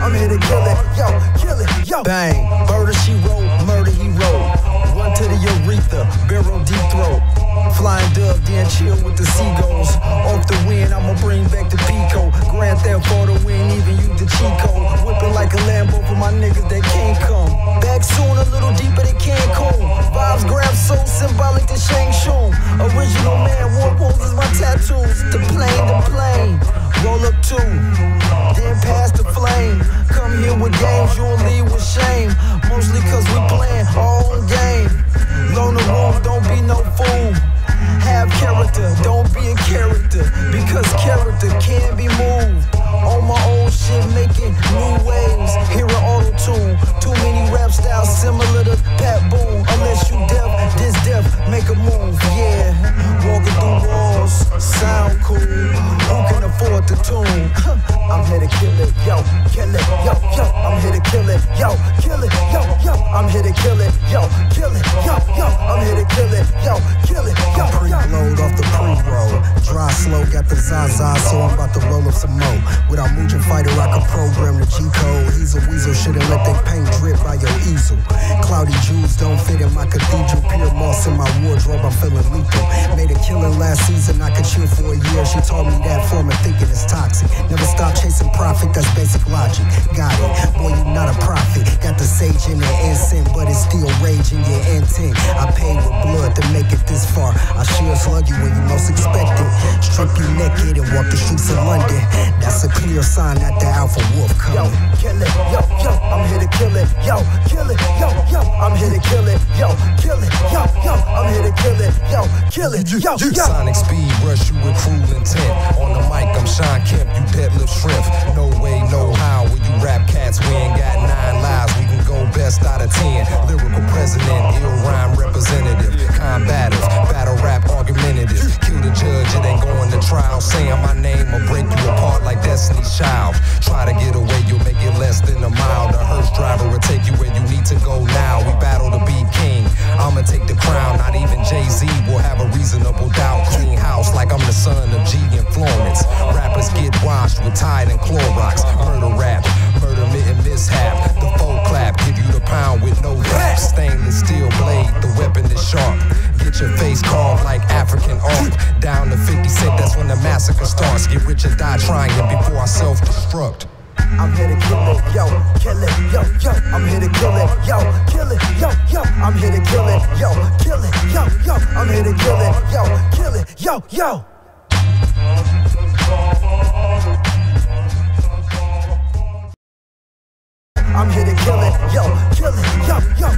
I'm here to kill it, yo, kill it, yo. Bang, murder she wrote, murder he wrote. Run to the urethra, barrel deep throat. Flying dove, then chill with the seagulls. Off the wind, I'ma bring back the Pico. Grand Theft Auto win, even you the Chico. Whipping like a Lambo for my niggas that can't come. Back soon, a little deeper than Cancun. Vibes grab so symbolic to Shang Tsung. Original man, war poses my tattoos. The plane. Roll up two, then pass the flame. Come here with games, you'll leave with shame. Mostly cause we playing our own game. Loan the room, don't be no fool. Have character, don't be a character. Because character can be moved. On my old shit, making new waves. Hear an auto-tune. Too many rap styles similar to Pat Boone. Unless you deaf, this deaf, make a move, yeah. Walking through walls, sound cool. Who can afford the tune? I'm here to kill it, yo, kill it, yo, yo. I'm here to kill it, yo, kill it, yo, yo. I'm here to kill it, yo, kill it, yo, yo. I'm here to kill it, yo, kill it, yo, yo. Pre-load off the pre-roll. Dry slow, got the Zaza, so I'm about to roll up some more. Without Mujan Fighter, I can program the G-code. He's a weasel, shouldn't let that paint drip by your easel. Cloudy jewels don't fit in my cathedral. Pure moss in my wardrobe, I'm feeling lethal. Made a killing last season, I could chill for a year. She taught me that form of thinking is toxic. Never stop chasing profit, that's basic logic. Got it, boy, you not a prophet. Got the sage in the incense, but it's still raging your intent. I paid with blood to make it this far. I sure slug you when you most expect it. Strip you naked and walk the streets of London. That's a clear sign that the alpha wolf coming. Yo, kill it, yo, yo, I'm here to kill it, yo, kill it, yo, yo, I'm here to kill it, yo, kill it, yo, yo, I'm here to kill it, yo, kill it, yo, yo. Sonic speed, rush you with cruel intent. On the mic, I'm Sean Kemp, you deadlift shrimp. No way, no how, when you rap cats, we ain't got 9 lives, we can go best out of 10. Lyrical president, ill rhyme representative, combative, battle rap argumentative. Kill the judge, it ain't going to trial. Saying my name will break you apart like Destiny's Child. Try to get away, you'll make it less than a mile. The hearse driver will take you where you need to go now. We battle to be king, I'ma take the crown. Not even Jay-Z will have a reasonable doubt. Clean house like I'm the son of G and Florence. Rappers get washed with Tide and Clorox. Murder rap, murder mitten mishap. The faux clap, give you the pound with no rap. Stainless steel blade, the weapon is sharp. Get your face carved like African art. Down to 50 Cent, that's when the massacre starts. Get rich or die trying before I self-destruct. I'm here to kill it, yo, kill it, yo, yo. I'm here to kill it, yo, kill it, yo, yo. I'm here to kill it, yo, kill it, yo, yo. I'm here to kill it, yo, kill it, yo, yo. I'm here to kill it, yo, kill it, yo, yo.